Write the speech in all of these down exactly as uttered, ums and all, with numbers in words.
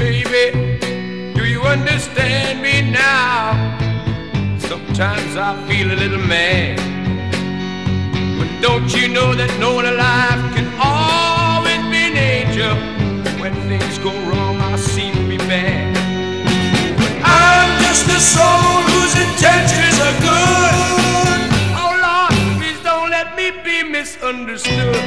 Baby, do you understand me now? Sometimes I feel a little mad, but don't you know that no one alive can always be an angel? When things go wrong, I seem to be bad, but I'm just a soul whose intentions are good. Oh Lord, please don't let me be misunderstood.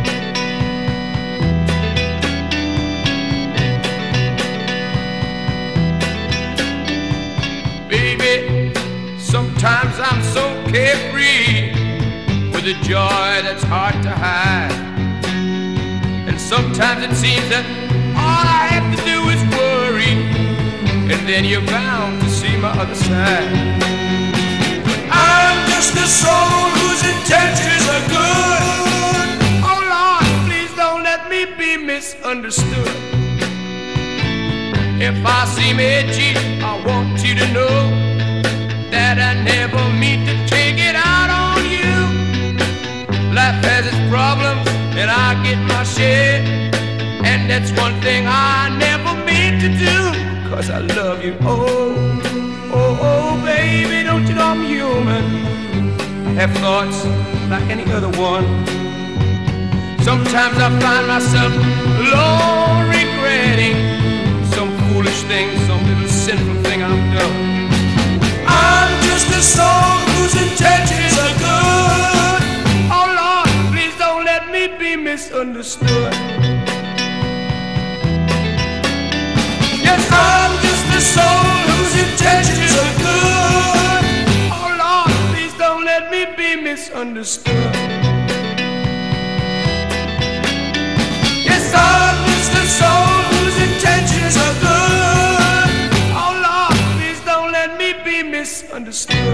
Baby, sometimes I'm so carefree with a joy that's hard to hide, and sometimes it seems that all I have to do is worry, and then you're bound to see my other side. But I'm just a soul whose intentions are good. Oh Lord, please don't let me be misunderstood. If I seem edgy, I want you to know that I never mean to take it out on you. Life has its problems and I get my share, and that's one thing I never mean to do, 'cause I love you. Oh, oh, oh, baby, don't you know I'm human? I have thoughts like any other one. Sometimes I find myself alone regretting some foolish thing, some little sinful thing I've done. I'm just a soul whose intentions are good. Oh Lord, please don't let me be misunderstood. Yes, I'm just a soul whose intentions are good. Oh Lord, please don't let me be misunderstood. Yes, I'm just a soul whose intentions are good. Oh Lord, please don't let me be misunderstood.